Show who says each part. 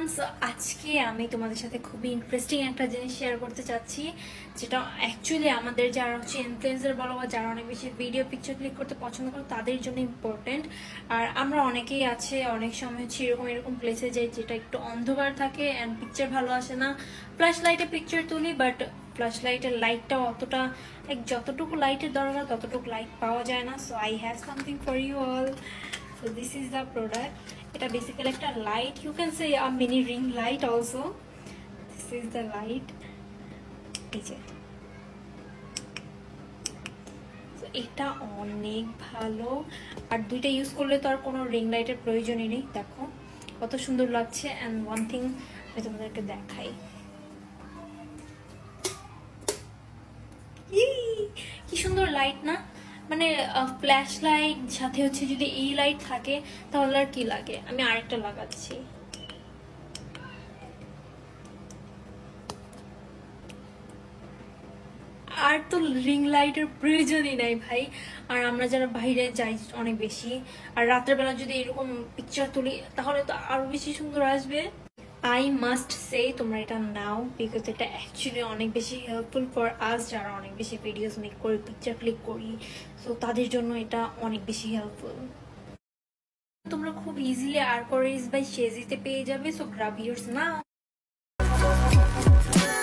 Speaker 1: So আজকে আমি তোমাদের সাথে খুবই ইন্টারেস্টিং একটা জিনিস শেয়ার করতে চাচ্ছি, যেটা অ্যাকচুয়ালি আমাদের যারা হচ্ছে ইনফ্লুয়েন্সার বলো বা যারা অনেক বেশি ভিডিও পিকচার ক্লিক করতে পছন্দ করে তাদের জন্য ইম্পর্টেন্ট। আর আমরা অনেকেই আছে অনেক সময় হচ্ছে এরকম প্লেসে যাই যেটা একটু অন্ধকার থাকে অ্যান্ড পিকচার ভালো আসে না। ফ্ল্যাশ লাইটে পিকচার তুলি, বাট ফ্ল্যাশ লাইটের লাইটটাও অতটা যতটুকু লাইটের দরকার ততটুকু লাইট পাওয়া যায় না। So I have something for you all. So this is the product. It's basically like a light. You can say a mini ring light also. This is the light. So এটা অনেক ভালো, আর দুইটা use করলে তো আর কোনো ring লাইটের প্রয়োজনই নেই। দেখো কত সুন্দর লাগছে। অ্যান্ড ওয়ান থিং আমি তোমাদেরকে দেখাই, কি সুন্দর লাইট না? মানে ফ্ল্যাশ লাইট সাথে হচ্ছে যদি এই লাইট থাকে তাহলে আর কি লাগে। আমি আরেকটা লাগাচ্ছি। আর তো রিং লাইটের প্রয়োজনই নাই ভাই। আর আমরা যারা বাইরে যাই অনেক বেশি, আর রাতের বেলা যদি এরকম পিকচার তুলি তাহলে তো আরো বেশি সুন্দর আসবে। আই মাস্ট সে তোমরা এটা নাও, বিকজ এটা অ্যাকচুয়ালি অনেক বেশি হেল্পফুল ফর আস যারা অনেক বেশি ভিডিওস মেক করি, পিকচার ক্লিক করি। সো তাদের জন্য এটা অনেক বেশি হেল্পফুল। তোমরা খুব ইজিলি আর কোরিস বাই শেজিতে পেয়ে যাবে। সো গ্রাব ইয়ার্স নাও।